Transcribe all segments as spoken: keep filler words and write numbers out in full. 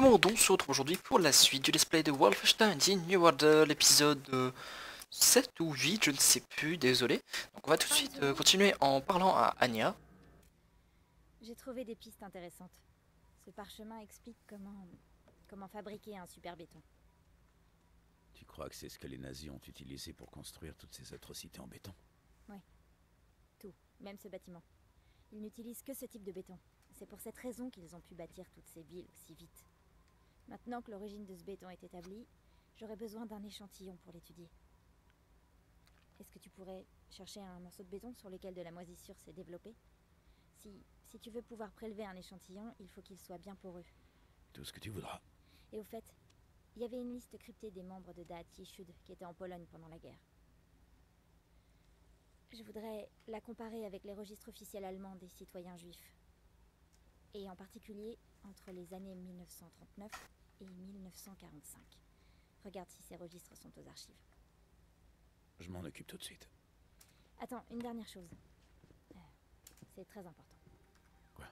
tout le monde, on se retrouve aujourd'hui pour la suite du let's play de Wolfenstein The New Order, l'épisode euh, sept ou huit, je ne sais plus, désolé. Donc on va tout de suite euh, continuer en parlant à Anya. J'ai trouvé des pistes intéressantes. Ce parchemin explique comment... comment fabriquer un super béton. Tu crois que c'est ce que les nazis ont utilisé pour construire toutes ces atrocités en béton? Oui. Tout, même ce bâtiment. Ils n'utilisent que ce type de béton. C'est pour cette raison qu'ils ont pu bâtir toutes ces villes aussi vite. Maintenant que l'origine de ce béton est établie, j'aurais besoin d'un échantillon pour l'étudier. Est-ce que tu pourrais chercher un morceau de béton sur lequel de la moisissure s'est développée? Si, si tu veux pouvoir prélever un échantillon, il faut qu'il soit bien poreux. Tout ce que tu voudras. Et au fait, il y avait une liste cryptée des membres de Daat Yeshud qui étaient en Pologne pendant la guerre. Je voudrais la comparer avec les registres officiels allemands des citoyens juifs. Et en particulier entre les années mille neuf cent trente-neuf et mille neuf cent quarante-cinq. Regarde si ces registres sont aux archives. Je m'en occupe tout de suite. Attends, une dernière chose. Euh, c'est très important. Quoi?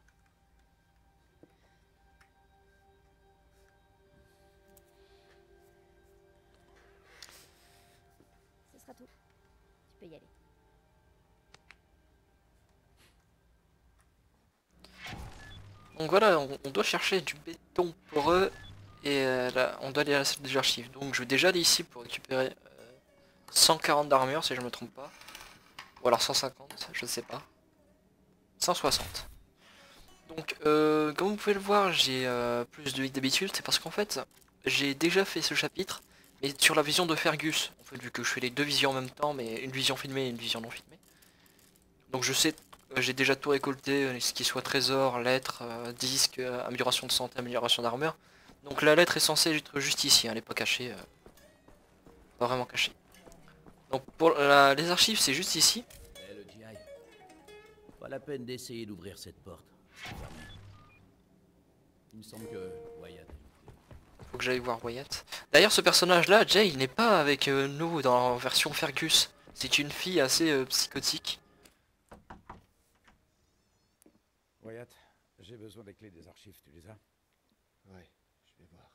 Ce sera tout. Tu peux y aller. Donc voilà, on, on doit chercher du béton poreux et euh, là, on doit aller à la salle des archives. Donc je vais déjà aller ici pour récupérer euh, cent quarante d'armure si je me trompe pas. Ou alors cent cinquante, je ne sais pas. cent soixante. Donc euh, comme vous pouvez le voir, j'ai euh, plus de vie que d'habitude, c'est parce qu'en fait j'ai déjà fait ce chapitre, mais sur la vision de Fergus. En fait, vu que je fais les deux visions en même temps, mais une vision filmée et une vision non filmée. Donc je sais, euh, j'ai déjà tout récolté, euh, ce qui soit trésor, lettres, euh, disques, euh, amélioration de santé, amélioration d'armure. Donc la lettre est censée être juste ici, hein, elle n'est pas cachée, euh, pas vraiment cachée. Donc pour la- les archives, c'est juste ici. Eh, le G I. Pas la peine d'essayer d'ouvrir cette porte. C'est fermé. Il me semble que Wyatt. Faut que j'aille voir Wyatt. D'ailleurs, ce personnage-là, Jay, il n'est pas avec euh, nous dans la version Fergus. C'est une fille assez euh, psychotique. Wyatt, j'ai besoin des clés des archives, tu les as? Ouais, je vais voir.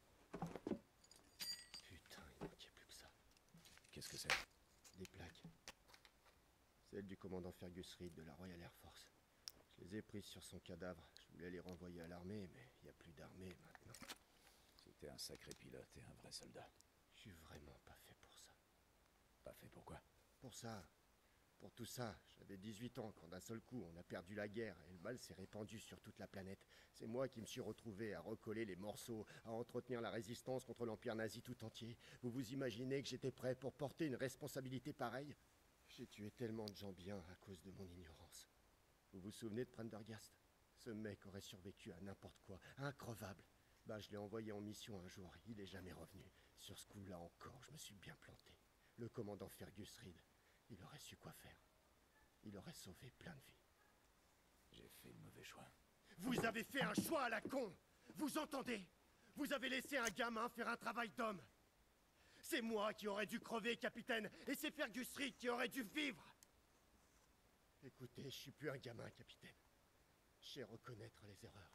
Putain, il manquait plus que ça. Qu'est-ce que c'est? Des plaques. Celles du commandant Fergus Reed de la Royal Air Force. Je les ai prises sur son cadavre. Je voulais les renvoyer à l'armée, mais il n'y a plus d'armée maintenant. C'était un sacré pilote et un vrai soldat. Je suis vraiment pas fait pour ça. Pas fait pourquoi? Pour ça. Pour tout ça, j'avais dix-huit ans quand d'un seul coup on a perdu la guerre et le mal s'est répandu sur toute la planète. C'est moi qui me suis retrouvé à recoller les morceaux, à entretenir la résistance contre l'empire nazi tout entier. Vous vous imaginez que j'étais prêt pour porter une responsabilité pareille? J'ai tué tellement de gens bien à cause de mon ignorance. Vous vous souvenez de Prendergast? Ce mec aurait survécu à n'importe quoi, increvable. Bah je l'ai envoyé en mission un jour, il est jamais revenu. Sur ce coup-là encore, je me suis bien planté. Le commandant Fergus Reed, il aurait su quoi faire. Il aurait sauvé plein de vies. J'ai fait le mauvais choix. Vous avez fait un choix à la con! Vous entendez? Vous avez laissé un gamin faire un travail d'homme. C'est moi qui aurais dû crever, capitaine, et c'est Fergus Reed qui aurait dû vivre. Écoutez, je suis plus un gamin, capitaine. Je sais reconnaître les erreurs.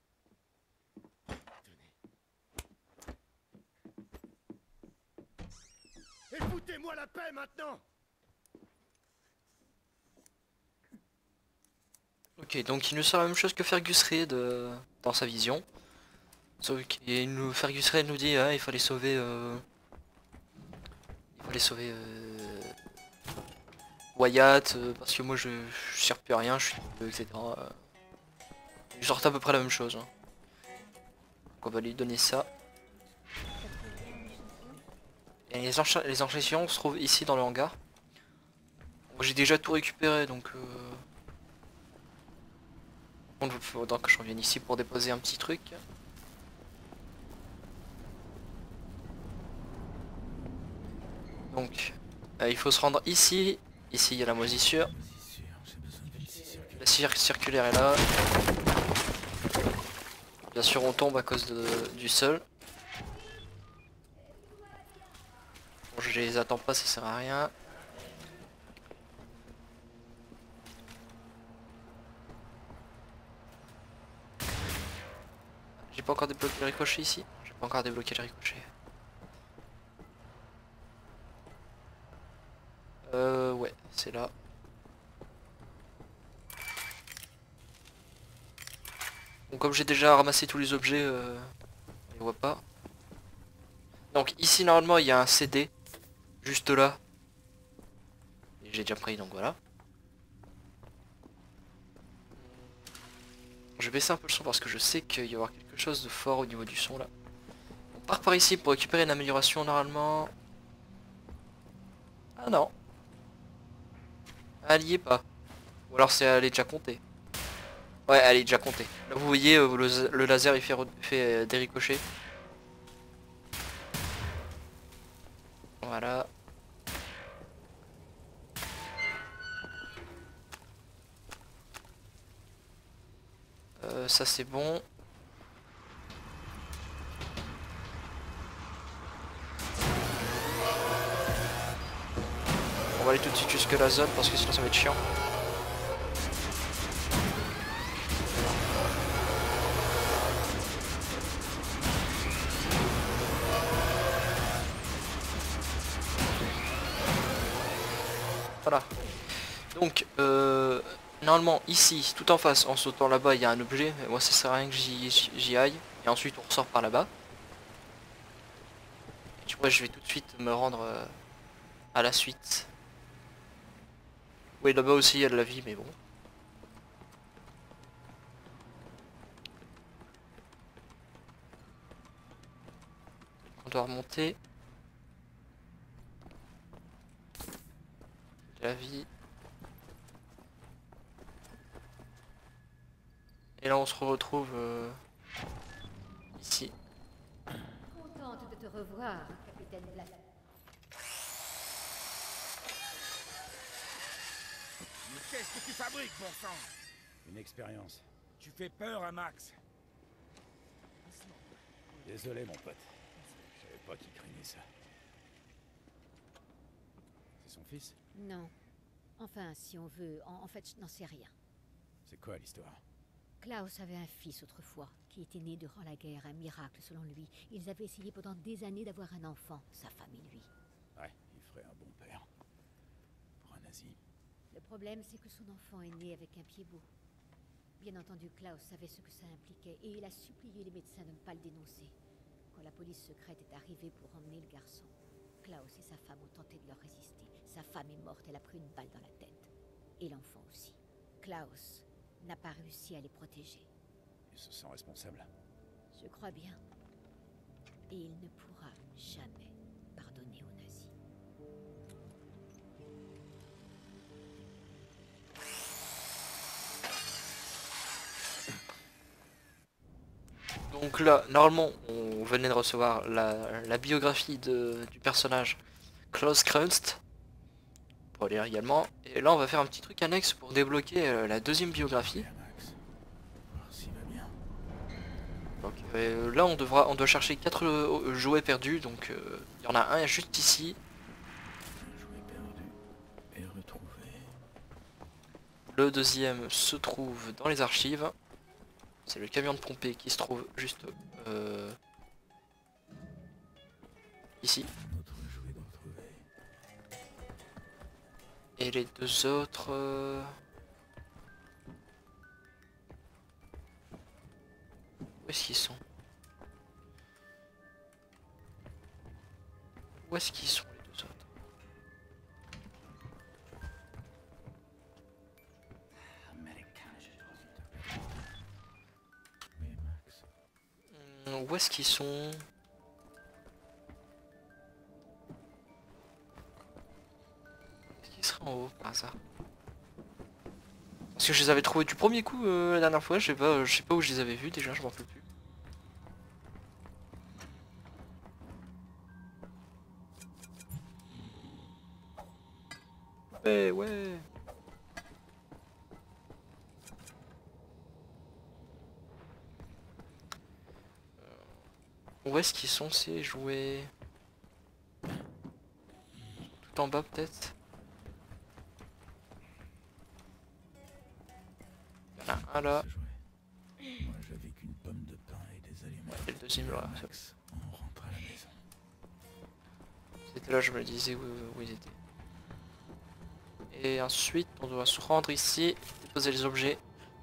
Tenez. Et foutez-moi la paix maintenant! Ok, donc il nous sort la même chose que Fergus Reed euh, dans sa vision. Sauf que nous, Fergus Reed nous dit ah, il fallait sauver... Euh, il fallait sauver... Euh, Wyatt, euh, parce que moi je, je sers plus à rien, je suis... et cetera. Euh, ils sortent à peu près la même chose. Hein. Donc on va lui donner ça. Et les, encha les enchantillons se trouvent ici dans le hangar. J'ai déjà tout récupéré donc... Euh... Il faudra que je revienne ici pour déposer un petit truc. Donc, euh, il faut se rendre ici. Ici, il y a la moisissure. Si sûr, j'ai besoin d'une scie circulaire. La cire circulaire est là. Bien sûr, on tombe à cause de, du sol. Bon, je les attends pas, ça sert à rien. pas encore débloqué le ricochet ici? J'ai pas encore débloqué le ricochet. Euh ouais, c'est là. Bon, comme j'ai déjà ramassé tous les objets, euh, on les voit pas. Donc ici normalement il y a un C D, juste là. Et j'ai déjà pris donc voilà. Je vais baisser un peu le son parce que je sais qu'il va y avoir quelque chose de fort au niveau du son là. On part par ici pour récupérer une amélioration normalement. Ah non. Elle y est pas. Ou alors c'est elle est déjà comptée. Ouais, elle est déjà comptée. Là vous voyez euh, le, le laser il fait, fait euh, des ricochets. Voilà. Euh, ça c'est bon. On va aller tout de suite jusque la zone parce que sinon ça va être chiant. Voilà. Donc, euh, normalement, ici, tout en face, en sautant là-bas, il y a un objet. Mais moi, ça sert à rien que j'y aille. Et ensuite, on ressort par là-bas. Et du coup, je vais tout de suite me rendre euh, à la suite. Oui, là-bas aussi, il y a de la vie, mais bon. On doit remonter. De la vie. Et là, on se retrouve euh, ici. Contente de te revoir, capitaine Black. Mais qu'est-ce que tu fabriques, bon sang? Une expérience. Tu fais peur à Max. Désolé, mon pote. Je savais pas qu'il craignait ça. C'est son fils? Non. Enfin, si on veut, en, en fait, je n'en sais rien. C'est quoi l'histoire? Klaus avait un fils autrefois, qui était né durant la guerre, un miracle selon lui. Ils avaient essayé pendant des années d'avoir un enfant, sa femme et lui. Ouais, il ferait un bon père. Pour un nazi. Le problème, c'est que son enfant est né avec un pied beau. Bien entendu, Klaus savait ce que ça impliquait, et il a supplié les médecins de ne pas le dénoncer. Quand la police secrète est arrivée pour emmener le garçon, Klaus et sa femme ont tenté de leur résister. Sa femme est morte, elle a pris une balle dans la tête. Et l'enfant aussi. Klaus n'a pas réussi à les protéger. Il se sent responsable. Je crois bien. Et il ne pourra jamais pardonner aux nazis. Donc là, normalement, on venait de recevoir la, la biographie de, du personnage Klaus Krunst. Pour lire également. Et là, on va faire un petit truc annexe pour débloquer euh, la deuxième biographie. Voir s'il va bien. Donc euh, là, on devra, on doit chercher quatre euh, jouets perdus. Donc euh, il y en a un juste ici. Jouet perdu et retrouvé. Le deuxième se trouve dans les archives. C'est le camion de pompée qui se trouve juste euh, ici. Autre jouet de retrouvé. Et les deux autres... Euh... Où est-ce qu'ils sont? Où est-ce qu'ils sont les deux autres? Oui, Max. Hum, Où est-ce qu'ils sont? Est-ce qu'ils seraient en haut par hasard? Parce que je les avais trouvés du premier coup euh, la dernière fois, je sais pas, euh, je sais pas où je les avais vus déjà, je m'en rappelle plus. Ouais, ouais. Où est-ce qu'ils sont ces jouets? Tout en bas peut-être? Il y en a un là. Ce jouet. Moi, j'avais qu'une pomme de pain et des aliments. deuxième. Voilà. On rentre à la maison. C'était là, je me disais où, où ils étaient. Et ensuite, on doit se rendre ici, déposer les objets.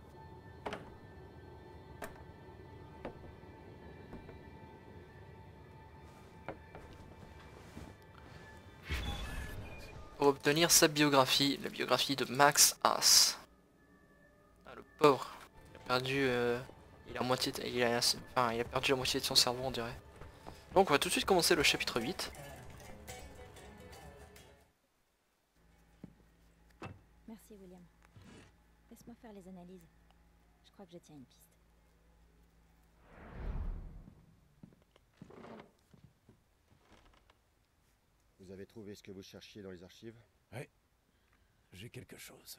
Pour obtenir sa biographie, la biographie de Max Haas. Ah, le pauvre, il a perdu, euh, il a moitié, de, il a, enfin, il a perdu la moitié de son cerveau, on dirait. Donc, on va tout de suite commencer le chapitre huit. Merci, William. Laisse-moi faire les analyses. Je crois que je tiens une piste. Vous avez trouvé ce que vous cherchiez dans les archives? Ouais, j'ai quelque chose.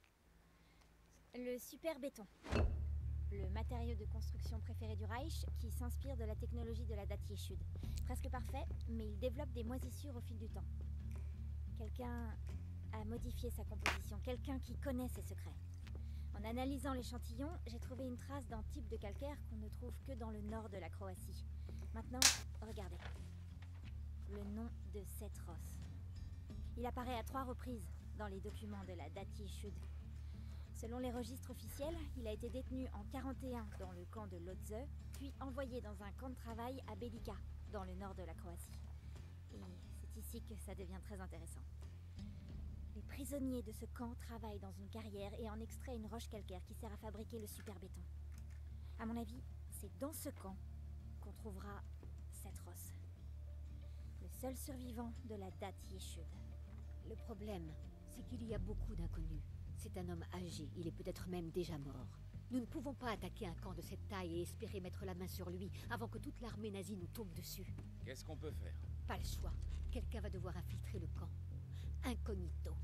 Le super béton. Le matériau de construction préféré du Reich qui s'inspire de la technologie de la datier Schud. Presque parfait, mais il développe des moisissures au fil du temps. Quelqu'un a modifié sa composition, quelqu'un qui connaît ses secrets. En analysant l'échantillon, j'ai trouvé une trace d'un type de calcaire qu'on ne trouve que dans le nord de la Croatie. Maintenant, regardez. Le nom de Setros. Il apparaît à trois reprises dans les documents de la datier Schud. Selon les registres officiels, il a été détenu en quarante et un dans le camp de Lodze, puis envoyé dans un camp de travail à Belica, dans le nord de la Croatie. Et c'est ici que ça devient très intéressant. Les prisonniers de ce camp travaillent dans une carrière et en extraient une roche calcaire qui sert à fabriquer le super béton. À mon avis, c'est dans ce camp qu'on trouvera Setros. Le seul survivant de la datier Schud. Le problème, c'est qu'il y a beaucoup d'inconnus. C'est un homme âgé, il est peut-être même déjà mort. Nous ne pouvons pas attaquer un camp de cette taille et espérer mettre la main sur lui avant que toute l'armée nazie nous tombe dessus. Qu'est-ce qu'on peut faire? Pas le choix. Quelqu'un va devoir infiltrer le camp. Incognito.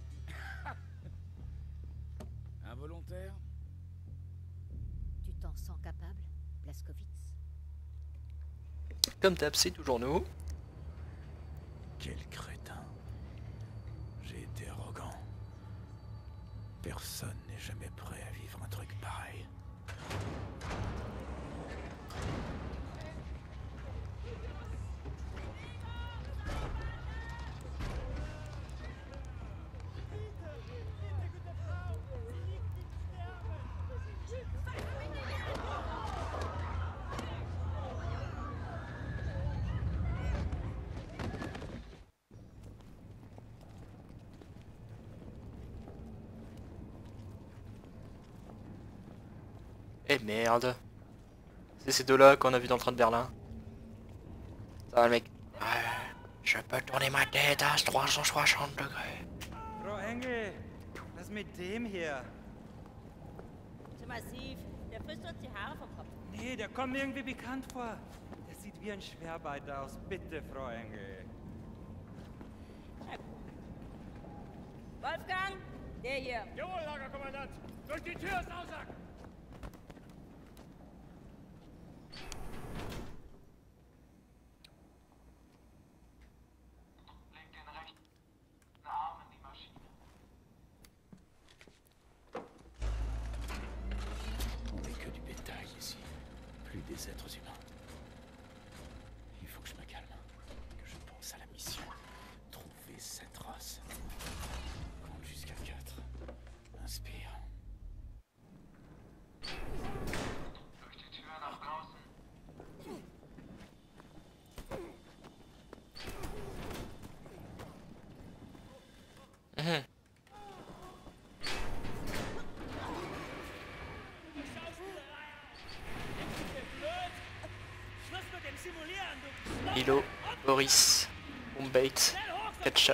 Un volontaire? Tu t'en sens capable, Blazkowicz? Comme d'hab, c'est toujours nous. Quel crétin. J'ai été arrogant. Personne n'est jamais prêt à vivre un truc pareil. Eh merde. C'est ces deux-là qu'on a vu dans le train de Berlin. Ça va le mec. Ouais, je peux tourner ma tête à trois cent soixante degrés. Frau Engel, was mit dem hier? Zu massiv. Der frisst uns die Haare vom Kopf. Nee, der kommt mir irgendwie bekannt vor. Der sieht wie ein Schwerbeiter aus. Bitte, Frau Engel. Wolfgang, der hier. Jawohl, Lagerkommandant! Durch die Tür ist Aussack! On n'est que du bétail ici, plus des êtres humains. Il faut que je me calme, que je pense à la mission. Trouver cette race. Compte jusqu'à quatre. Inspire. Durch die Tür nach draußen. Mhm. Hilo, Boris, Umbait, Ketchup.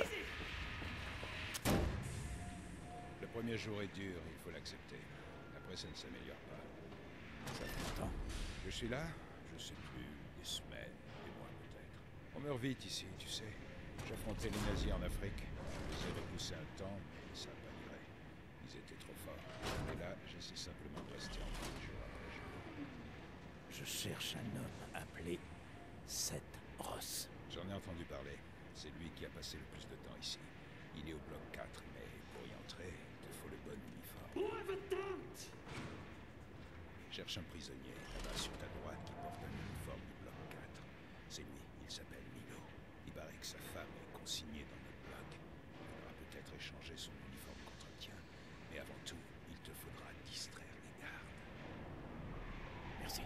Le premier jour est dur, il faut l'accepter. Après, ça ne s'améliore pas. Ça fait longtemps. Je suis là, je sais plus, des semaines, des mois peut-être. On meurt vite ici, tu sais. J'affrontais les nazis en Afrique. Je les ai repoussés un temps, mais ça n'a pas duré. Ils étaient trop forts. Et là, j'essaie simplement de rester en vie jour après jour. Je cherche un homme appelé Seth Ross. J'en ai entendu parler. C'est lui qui a passé le plus de temps ici. Il est au bloc quatre, mais pour y entrer, il te faut le bon uniforme. Cherche un prisonnier là-bas sur ta droite qui porte un uniforme du bloc quatre. C'est lui, il s'appelle Milo. Il paraît que sa femme est consignée dans notre bloc. Il faudra peut-être échanger son uniforme contre le tien. Mais avant tout, il te faudra distraire les gardes. Merci.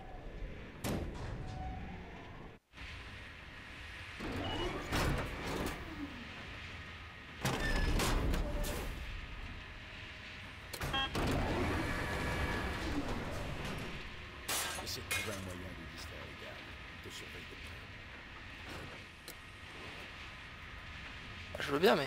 Essaie de trouver un moyen de distraire les gardes. Ils te surveillent de près. Je veux bien, mais...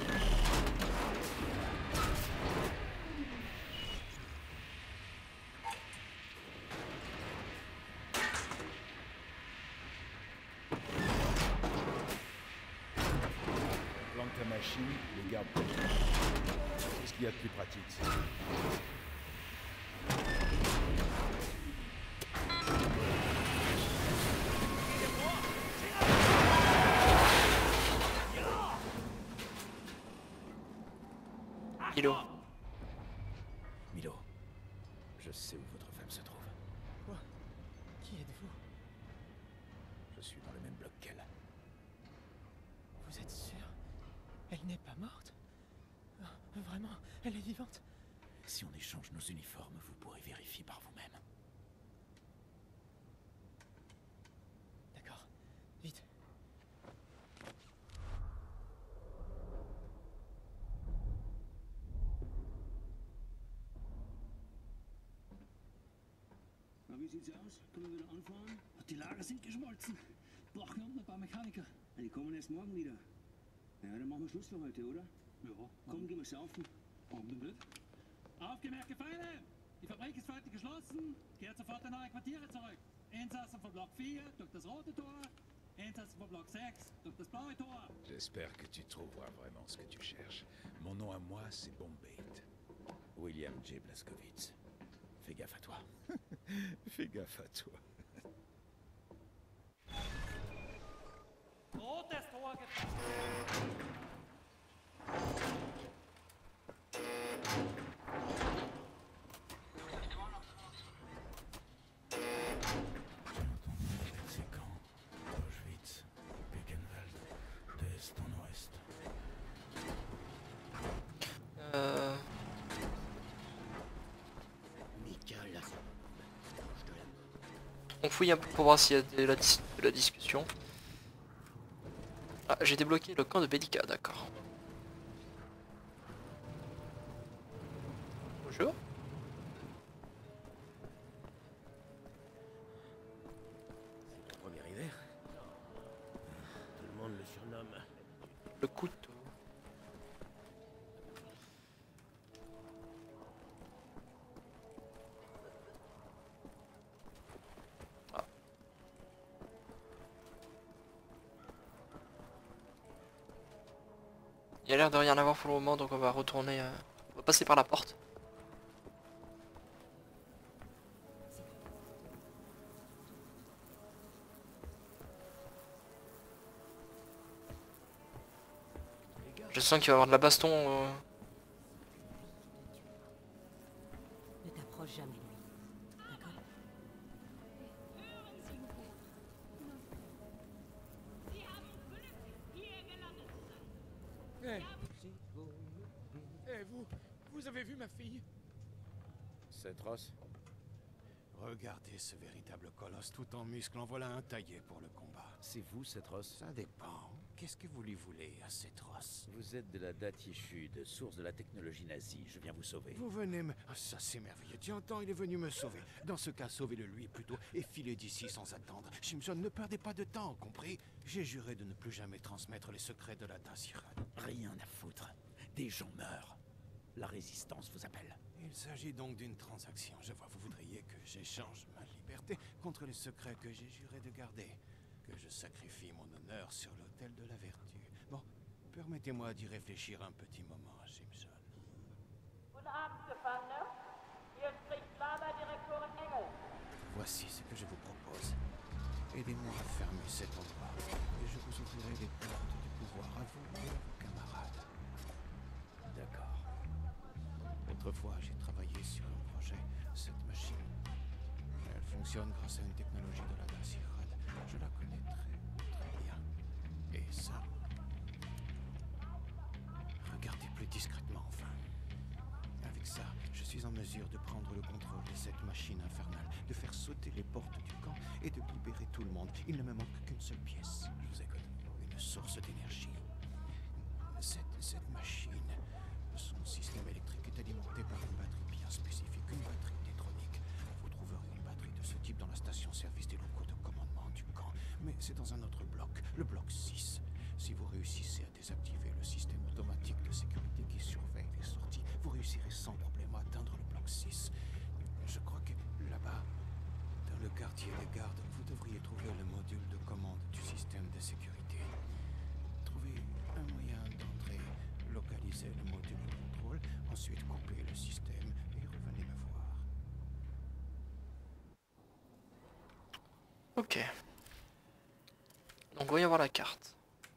Plante ta machine, les gardes. C'est ce qu'il y a de plus pratique. Milo. Milo, je sais où votre femme se trouve. Quoi? Qui êtes-vous? Je suis dans le même bloc qu'elle. Vous êtes sûr? Elle n'est pas morte? Vraiment, elle est vivante? Si on échange nos uniformes, vous pourrez vérifier par vous-même. D'accord, vite. Na, wie sieht's aus? Können wir wieder anfahren? Die Lager sind geschmolzen. Brauchen wir ein paar Mechaniker. Die kommen erst morgen wieder. Ja, dann machen wir Schluss für heute, oder? Ja. Komm, gehen wir saufen. Warum nicht? Aufgemerkte Feinde! Die Fabrik ist für heute geschlossen. Kehrt sofort in eure Quartiere zurück. Insassen von Block vier durch das rote Tor. Insassen von Block sechs durch das blaue Tor. J'espère que tu trouveras vraiment ce que tu cherches. Mon nom à moi, c'est Bombay. William J. Blazkowicz. Fais gaffe à toi. Fais gaffe à toi. Rotes Tor getroffen. C'est quand Auschwitz, Birkenwald, d'est en ouest. Euh... On fouille un peu pour voir s'il y a de la, dis de la discussion. Ah, j'ai débloqué le camp de Bellica, d'accord. Bonjour. C'est ton premier hiver. Tout le monde le surnomme Le couteau. Il y a l'air de rien avoir pour le moment, donc on va retourner, euh, on va passer par la porte. Je sens qu'il va y avoir de la baston. Euh... Ne t'approche jamais de lui. D'accord? Eh, hey, vous, vous avez vu ma fille? C'est Ross. Regardez ce véritable colosse tout en muscles, en voilà un taillé pour le combat. C'est vous, Cetros? Ça dépend. Qu'est-ce que vous lui voulez à Cetros? Vous êtes de la date issue de source de la technologie nazie. Je viens vous sauver. Vous venez me... Ah, ça c'est merveilleux. Tu entends, il est venu me sauver. Dans ce cas, sauvez-le lui plutôt et filez d'ici sans attendre. Simpson, ne perdez pas de temps, compris? J'ai juré de ne plus jamais transmettre les secrets de la Daciran. Rien à foutre. Des gens meurent. La résistance vous appelle. Il s'agit donc d'une transaction. Je vois, vous voudriez que j'échange ma liberté contre les secrets que j'ai juré de garder. Que je sacrifie mon honneur sur l'autel de la vertu. Bon, permettez-moi d'y réfléchir un petit moment, Simpson. Guten Abend, Gefangene. Hier spricht Lagerdirektorin Engel. Voici ce que je vous propose. Aidez-moi à fermer cet endroit et je vous ouvrirai les portes du pouvoir à vous et à vos camarades. D'accord. Autrefois, j'ai travaillé sur un projet, cette machine. fonctionne grâce à une technologie de la Dasirad. Je la connais très, très bien. Et ça... Regardez plus discrètement, enfin. Avec ça, je suis en mesure de prendre le contrôle de cette machine infernale, de faire sauter les portes du camp et de libérer tout le monde. Il ne me manque qu'une seule pièce. Je vous écoute. Une source d'énergie. Cette, cette machine, son système électrique est alimenté par une batterie bien spécifique, une batterie tétronique. Vous trouverez une batterie de ce type dans la station-service des locaux de commandement du camp. Mais c'est dans un autre bloc, le bloc six. Si vous réussissez à désactiver le système automatique de sécurité qui surveille les sorties, vous réussirez sans problème à atteindre le bloc six. Je crois que là-bas, dans le quartier de garde, vous devriez trouver le module de commande du système de sécurité. Trouvez un moyen d'entrer, localiser le module de contrôle, ensuite couper le système et revenez me voir. Ok. Donc voyons voir la carte.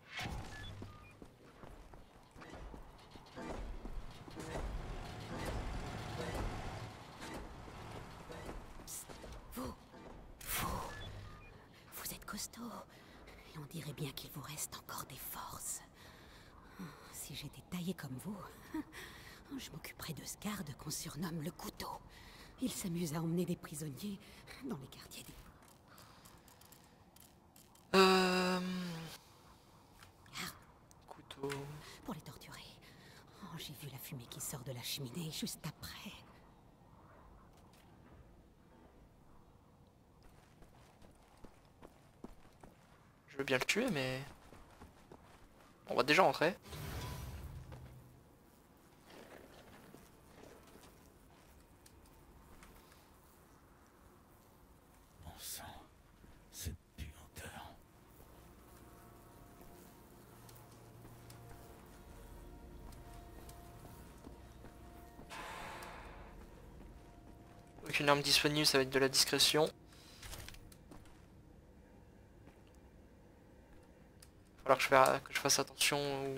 Vous, vous, vous êtes costaud. Et on dirait bien qu'il vous reste encore des forces. Si j'étais taillé comme vous, je m'occuperais de ce garde qu'on surnomme le couteau. Il s'amuse à emmener des prisonniers dans les quartiers des... Euh... Ah. Couteau... Pour les torturer. Oh, j'ai vu la fumée qui sort de la cheminée juste après. Je veux bien le tuer, mais... On va déjà rentrer. Bon sang, cette puanteur. Aucune arme disponible, ça va être de la discrétion. Il va falloir que je, fasse, que je fasse attention ou...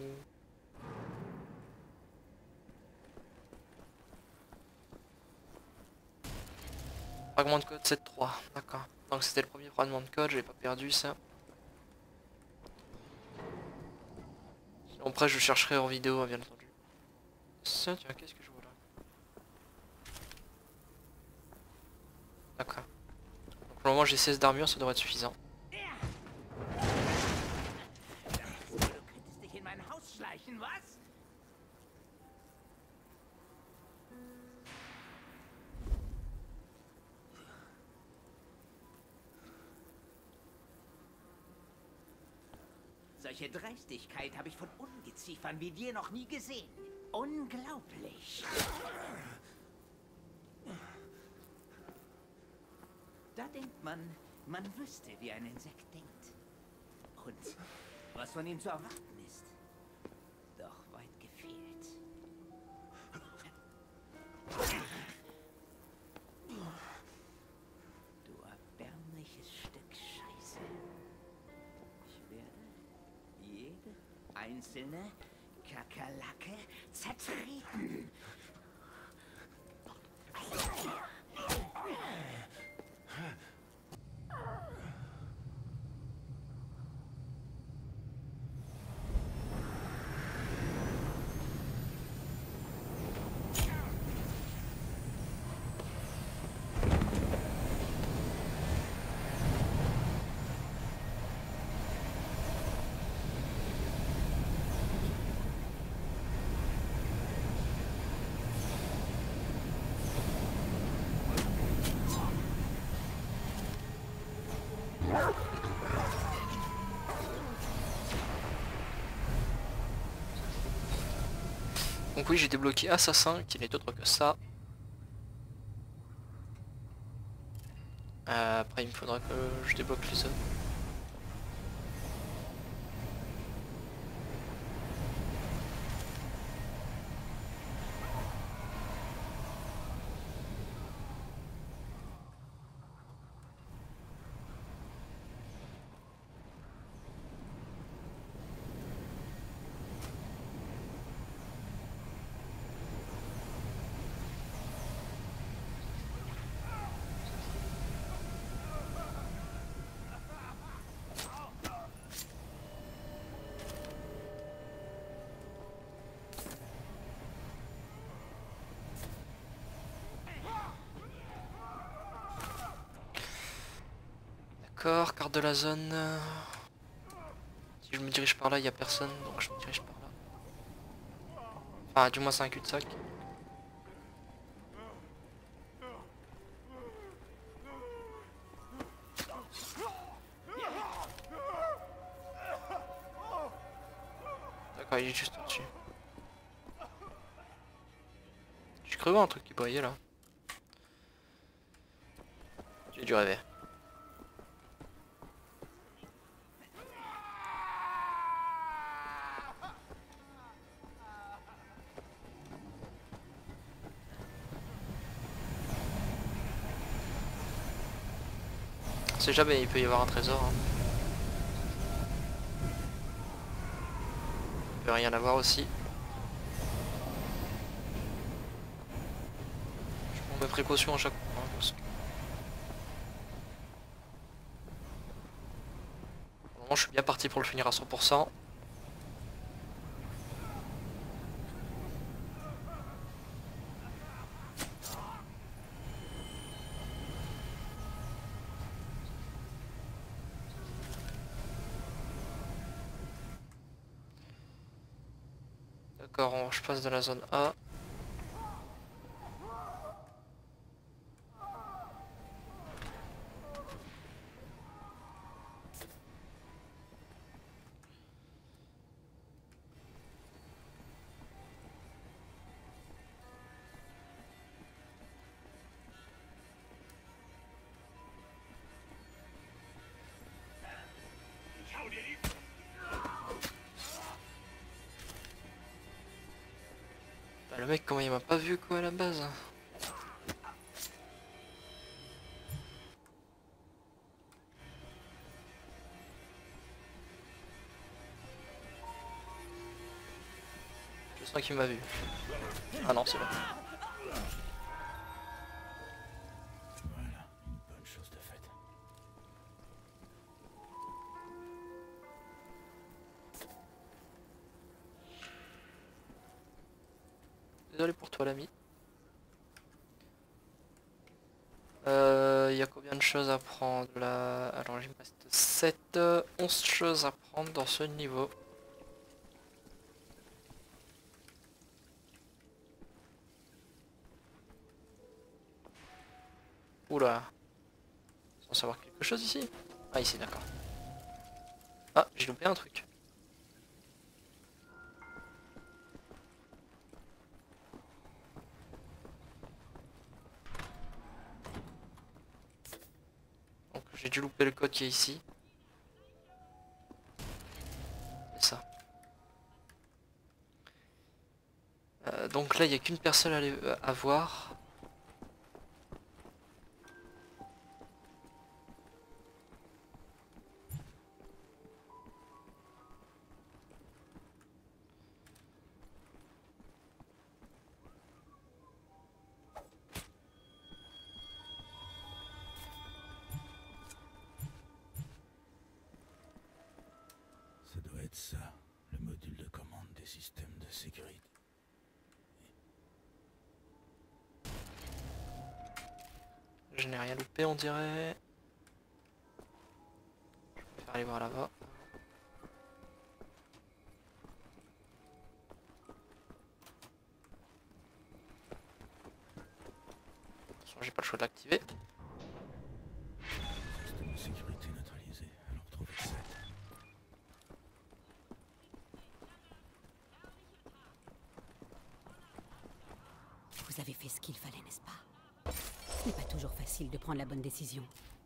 Fragment de code sept trois, d'accord. Donc c'était le premier fragment de code, j'ai pas perdu ça. Sinon après je chercherai en vidéo bien entendu. Ça, tiens, qu'est-ce que je vois là? D'accord. Donc pour le moment j'ai seize d'armure, ça devrait être suffisant. Solche Dreistigkeit habe ich von Ungeziefern wie dir noch nie gesehen. Unglaublich. Da denkt man, man wüsste, wie ein Insekt denkt. Und was von ihm zu erwarten ist. Doch weit gefehlt. Du erbärmliches Stück Scheiße. Ich werde jede einzelne Kakerlake zertreten. Donc oui, j'ai débloqué Assassin, qui n'est autre que ça. Euh, après il me faudra que je débloque les autres. D'accord, carte de la zone. Si je me dirige par là, il n'y a personne, donc je me dirige par là. Enfin, du moins c'est un cul-de-sac. D'accord, il est juste au-dessus. J'ai cru voir un truc qui brillait là. J'ai dû rêver. On sait jamais, il peut y avoir un trésor. Hein. Il peut rien avoir aussi. Je prends mes précautions à chaque fois. Hein, parce que... Pour le moment, je suis bien parti pour le finir à cent pour cent. D'accord, je passe de la zone A. Le mec, comment il m'a pas vu quoi à la base? Je sens qu'il m'a vu. Ah non, c'est bon. Voilà, une bonne chose de faite. Désolé pour toi l'ami. Euh, il y a combien de choses à prendre là? Alors il me reste sept, onze choses à prendre dans ce niveau. Oula. Sans savoir quelque chose ici? Ah ici d'accord. Ah j'ai loupé un truc. Donc j'ai dû louper le code qui est ici. C'est ça. Euh, donc là il n'y a qu'une personne à, aller, euh, à voir. Ça doit être ça, le module de commande des systèmes de sécurité. Je n'ai rien loupé on dirait. Je vais faire aller voir là-bas. Attention j'ai pas le choix de l'activer. Système de sécurité neutralisé, alors trouver sept. Vous avez fait ce qu'il fallait, n'est-ce pas? Ce n'est pas toujours facile de prendre la bonne décision.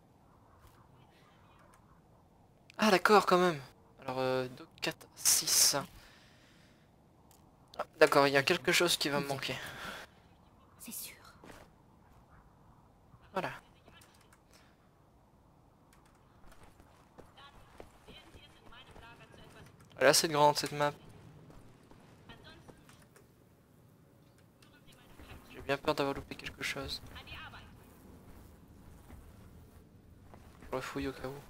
Ah d'accord quand même. Alors euh, deux, quatre, six. Ah, d'accord, il y a quelque chose qui va me manquer. C'est sûr. Voilà. Elle est assez grande cette map. J'ai bien peur d'avoir loupé quelque chose. Je refouille au cas où.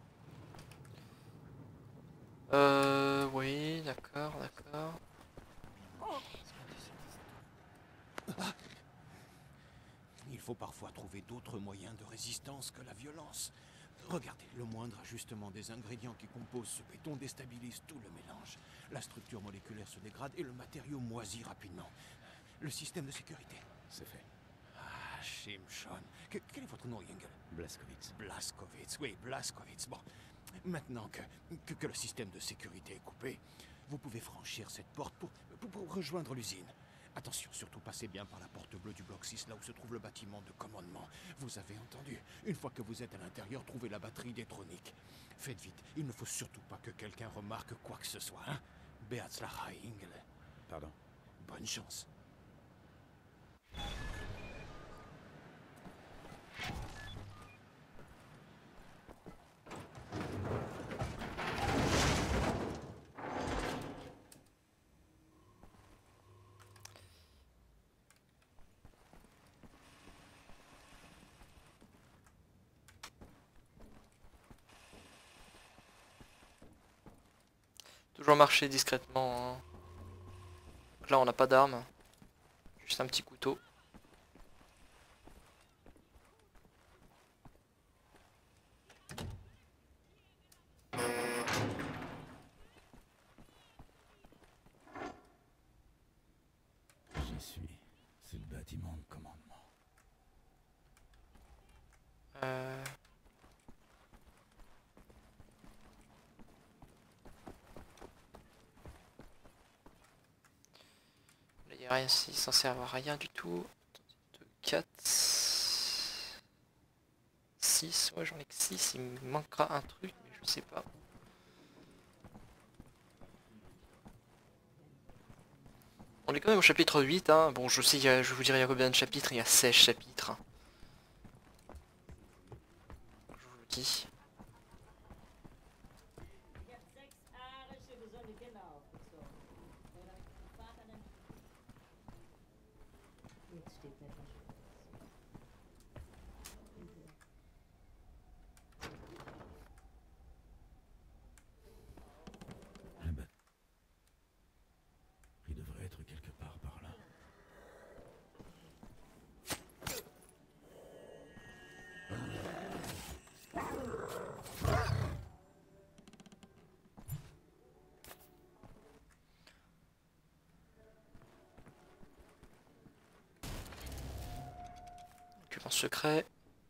Euh... Oui, d'accord, d'accord. parfois trouver d'autres moyens de résistance que la violence. Regardez, le moindre ajustement des ingrédients qui composent ce béton déstabilise tout le mélange. La structure moléculaire se dégrade et le matériau moisit rapidement. Le système de sécurité. C'est fait. Ah, Shimshon. Que, quel est votre nom, Yengel? Blazkowicz. Blazkowicz, oui, Blazkowicz. Bon, maintenant que, que, que le système de sécurité est coupé, vous pouvez franchir cette porte pour, pour, pour rejoindre l'usine. Attention, surtout passez bien par la porte bleue du bloc six, là où se trouve le bâtiment de commandement. Vous avez entendu. Une fois que vous êtes à l'intérieur, trouvez la batterie d'électronique. Faites vite, il ne faut surtout pas que quelqu'un remarque quoi que ce soit, hein? Beatzlacha Ingel. Pardon. Bonne chance. Toujours marcher discrètement. Hein. Donc là on n'a pas d'arme. Juste un petit couteau. J'y suis. C'est le bâtiment de commandement. Euh... Il y a rien, il s'en sert à rien du tout. deux, quatre, six, ouais j'en ai que six, il me manquera un truc, mais je sais pas. On est quand même au chapitre huit, hein. Bon je sais, il y a, je vous dirai il y a combien de chapitres, il y a seize chapitres. Je vous le dis. Un bat. Il devrait être quelque part par là. Document secret.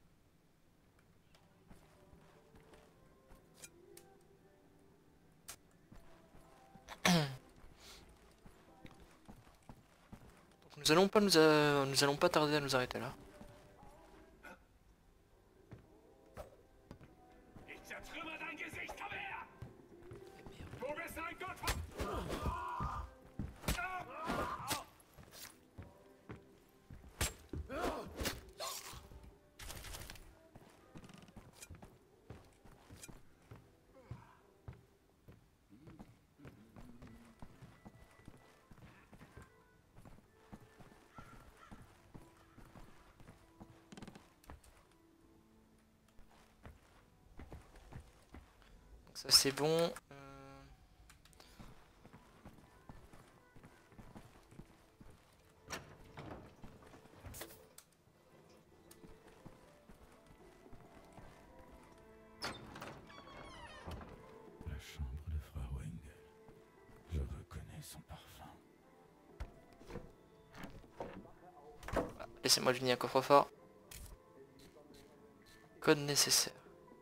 Nous allons pas nous, a... nous allons pas tarder à nous arrêter là. Ça c'est bon. Euh... La chambre de Frau Engel. Je reconnais son parfum. Voilà. Laissez-moi deviner un coffre-fort. Code nécessaire.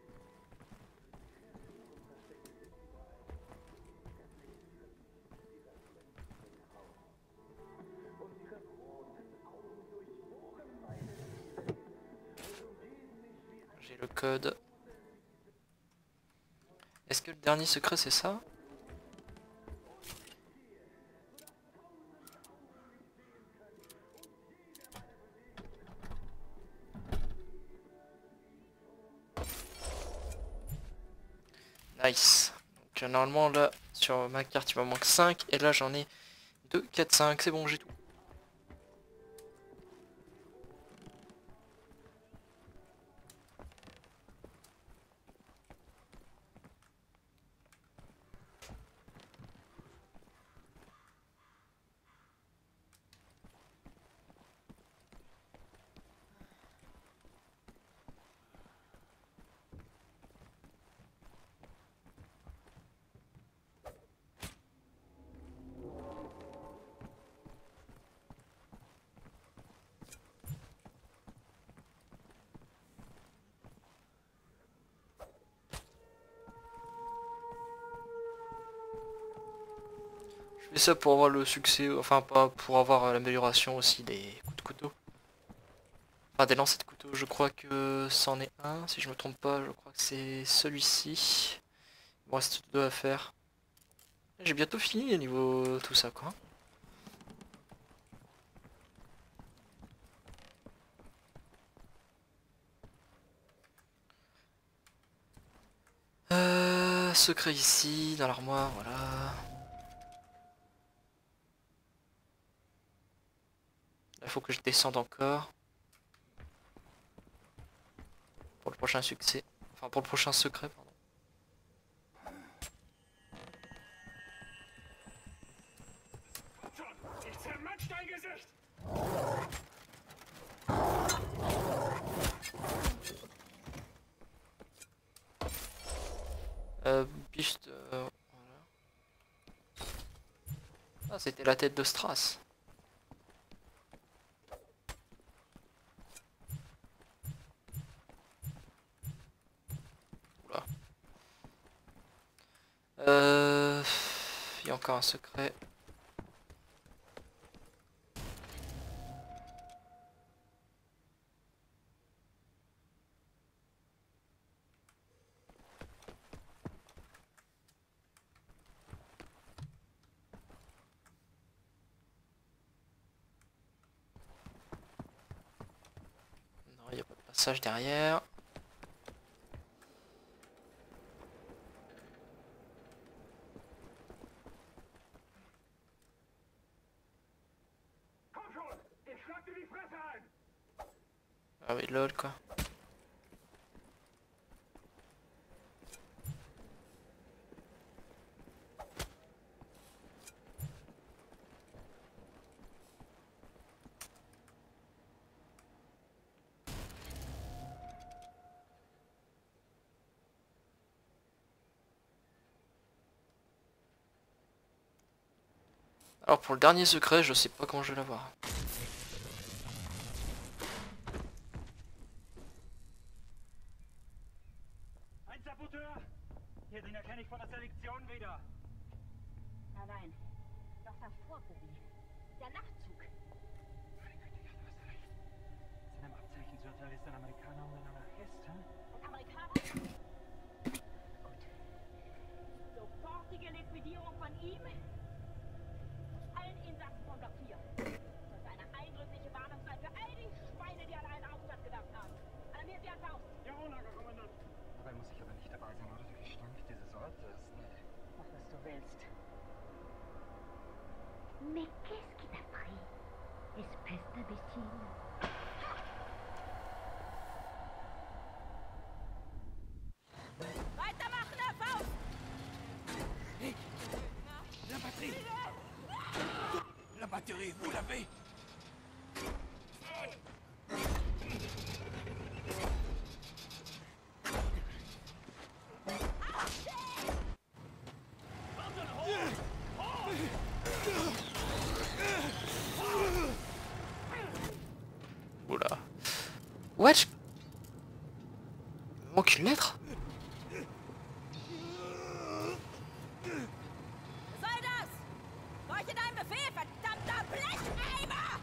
Le code. Est-ce que le dernier secret c'est ça? Nice. Donc normalement là sur ma carte il me manque cinq et là j'en ai deux, quatre, cinq, c'est bon j'ai tout. fais ça pour avoir le succès, enfin pas pour avoir l'amélioration aussi des coups de couteau. Enfin des lancers de couteau, je crois que c'en est un, si je me trompe pas, je crois que c'est celui-ci. Il me reste deux à faire. J'ai bientôt fini au niveau tout ça quoi. Euh, secret ici, dans l'armoire, voilà. Il faut que je descende encore. Pour le prochain succès. Enfin pour le prochain secret, pardon. Euh, piste... Euh, voilà. Ah, c'était la tête de Strass. Oula. Euh... Il y a encore un secret. Il n'y a pas de passage derrière. Ah oui, lol quoi. Alors pour le dernier secret, je sais pas comment je vais l'avoir. Ein Saboteur! Hier, den erkenne ich von der Selektion wieder. Nein, nein. Doch davor, Bobby. Der Nachtzug. Meine Güte, ja, du hast recht. Seinem Abzeichensurteil ist ein Amerikaner und ein Anarchist, hä? Ein Amerikaner? Gut. Sofortige Liquidierung von ihm. Allen Insassen von Block vier. Das ist eine eindrückliche Warnung sein für all die Schweine, die an einen Aufstand gedacht haben. Alarmiert sie an Faust. Jawohl, Lager, Kommandant. Dabei muss ich aber nicht dabei sein, oder? Der Gestank dieses Ortes. Nee. Mach, was du willst. Mais qu'est-ce qui t'a pris, espèce d'imbécile? Weitermachen, Herr Faust! Hé! La batterie! La batterie, vous l'avez! Oula. Wesh. Il me manque une lettre. Was soll das? Leuchte deinen Befehl, verdammter Blecheimer!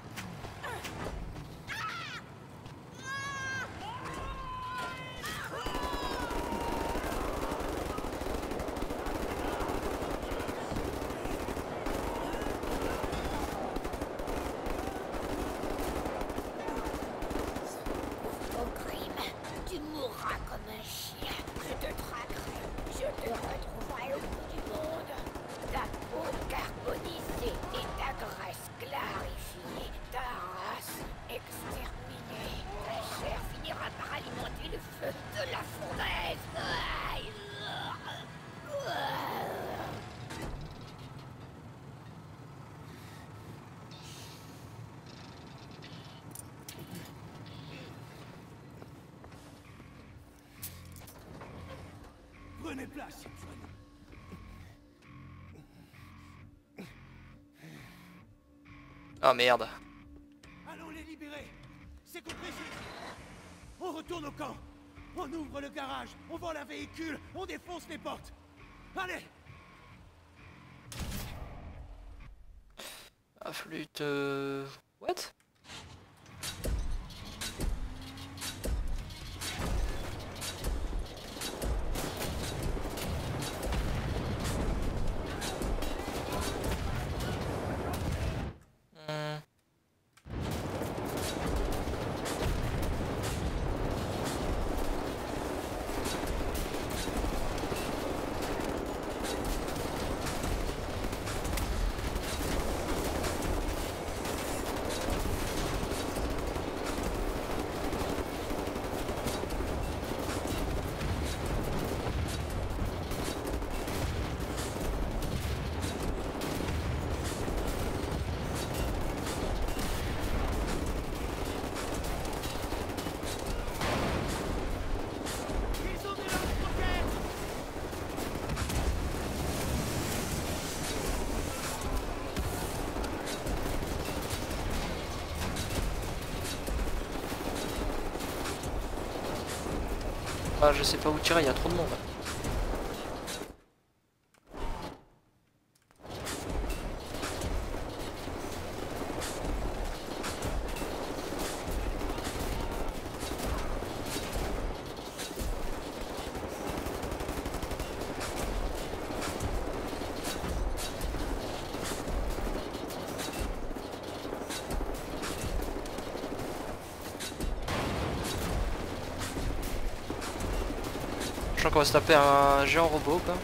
Ton crime, tu mourras comme un chien. Je te traquerai, je te retrouverai au bout du monde. Ta peau carbonisée et ta graisse clarifiée, ta race exterminée. Ta chair finira par alimenter le feu de la fournaise. Aïe. Prenez place, Simpson. Ah merde. Allons les libérer. C'est compris. On retourne au camp. On ouvre le garage. On vend la véhicule. On défonce les portes. Allez. Ah, flûte... Euh... What? Hmm. Ah, je sais pas où tirer, il y a trop de monde. Je crois qu'on va se taper un géant robot quoi.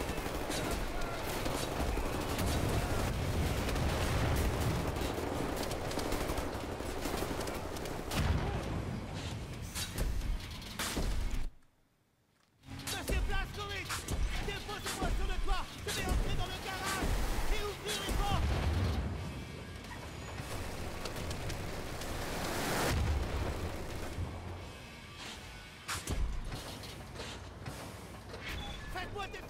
Monsieur Blazkowicz, déposez-moi sur le toit. Je vais entrer dans le garage et ouvrir les portes. Faites-moi des...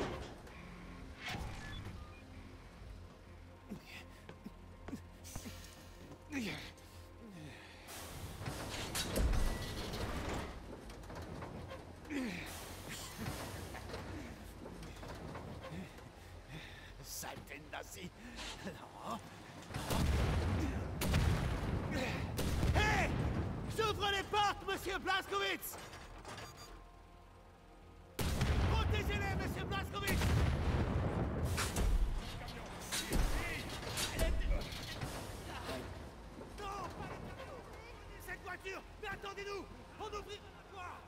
Saleté de nazi. Non. Hé! J'ouvre les portes, monsieur Blazkowicz. Protégez-les, monsieur Blazkowicz. Non, pas les camions. Cette voiture. Mais attendez-nous. On ouvrira la porte.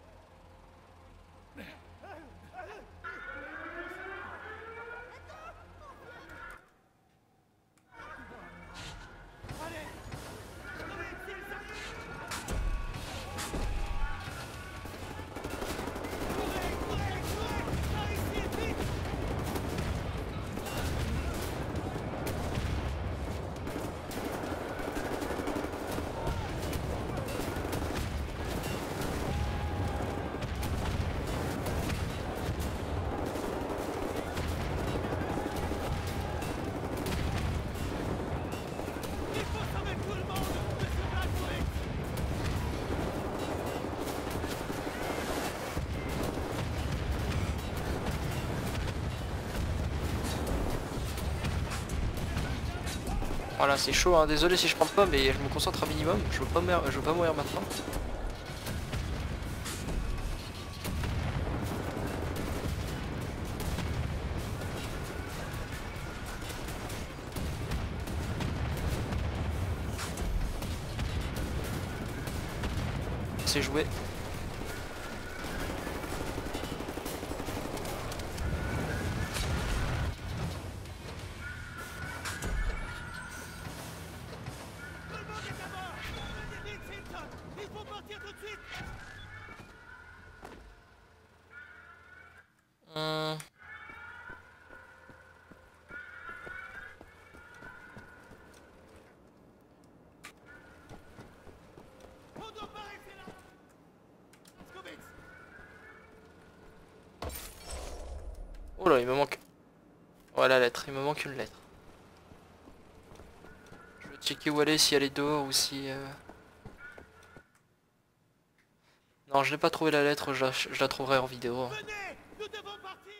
Allez! Blazkowicz, ils arrivent! Courez, courez, courez! Par ici, vite! Il faut sauver tout le monde, monsieur Blazkowicz! Voilà, c'est chaud, hein. Désolé si je prends pas, mais je me concentre un minimum. Je veux pas mourir, je veux pas mourir maintenant. C'est joué. Tout le monde est à bord! Venez vite, Simpson! Il faut partir tout de suite! Hum. On doit pas rester là! Blazkowicz! Oh là, il me manque. Ouais, la lettre, il me manque une lettre. Je vais checker où elle est, si elle est dehors ou si... euh, Non, je n'ai pas trouvé la lettre, je la, je la trouverai en vidéo. Venez! Nous devons partir!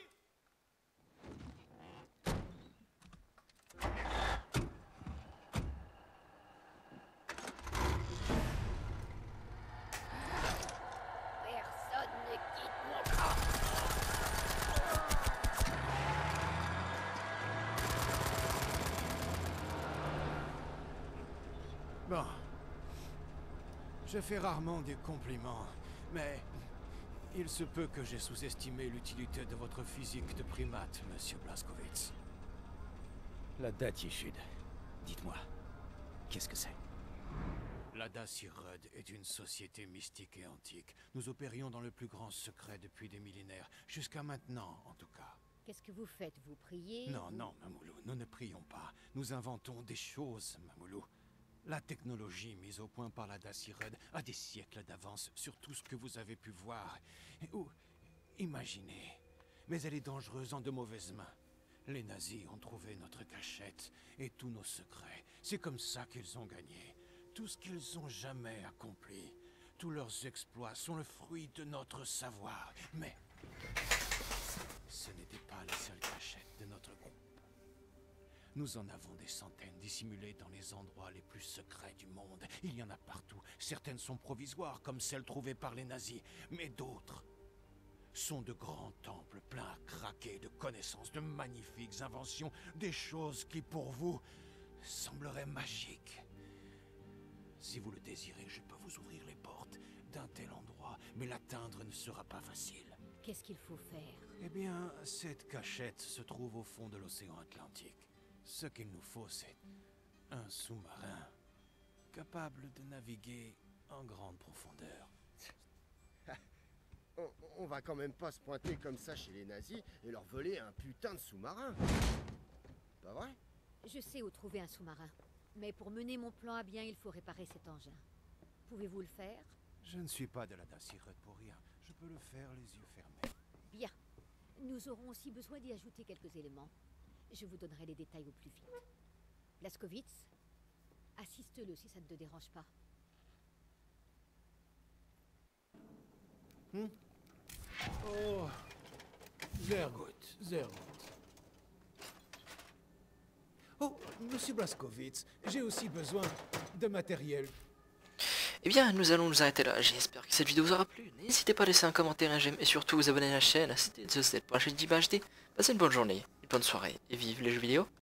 Je fais rarement des compliments, mais il se peut que j'ai sous-estimé l'utilité de votre physique de primate, monsieur Blazkowicz. La Datishud, dites-moi, qu'est-ce que c'est? La Dacirud est une société mystique et antique. Nous opérions dans le plus grand secret depuis des millénaires, jusqu'à maintenant en tout cas. Qu'est-ce que vous faites? Vous priez? Non, vous... non, Mamoulou, nous ne prions pas. Nous inventons des choses, Mamoulou. La technologie mise au point par la Dacirud a des siècles d'avance sur tout ce que vous avez pu voir ou imaginer. Mais elle est dangereuse en de mauvaises mains. Les nazis ont trouvé notre cachette et tous nos secrets. C'est comme ça qu'ils ont gagné. Tout ce qu'ils ont jamais accompli. Tous leurs exploits sont le fruit de notre savoir. Mais ce n'était pas la seule cachette de notre groupe. Nous en avons des centaines dissimulées dans les endroits les plus secrets du monde. Il y en a partout. Certaines sont provisoires, comme celles trouvées par les nazis. Mais d'autres sont de grands temples pleins à craquer de connaissances, de magnifiques inventions, des choses qui, pour vous, sembleraient magiques. Si vous le désirez, je peux vous ouvrir les portes d'un tel endroit, mais l'atteindre ne sera pas facile. Qu'est-ce qu'il faut faire? Eh bien, cette cachette se trouve au fond de l'océan Atlantique. Ce qu'il nous faut, c'est un sous-marin capable de naviguer en grande profondeur. on, on va quand même pas se pointer comme ça chez les nazis et leur voler un putain de sous-marin. Pas vrai? Je sais où trouver un sous-marin. Mais pour mener mon plan à bien, il faut réparer cet engin. Pouvez-vous le faire? Je ne suis pas de la Dacirud pour rien. Je peux le faire les yeux fermés. Bien. Nous aurons aussi besoin d'y ajouter quelques éléments. Je vous donnerai les détails au plus vite. Blazkowicz, assiste-le si ça ne te dérange pas. Hmm? Oh, sehr gut, sehr gut. Oh, monsieur Blazkowicz, j'ai aussi besoin de matériel. Eh bien, nous allons nous arrêter là. J'espère que cette vidéo vous aura plu. N'hésitez pas à laisser un commentaire, un j'aime et surtout vous abonner à la chaîne. C'était The State pour la chaîne d'I B H D. Passez une bonne journée, une bonne soirée et vive les jeux vidéo.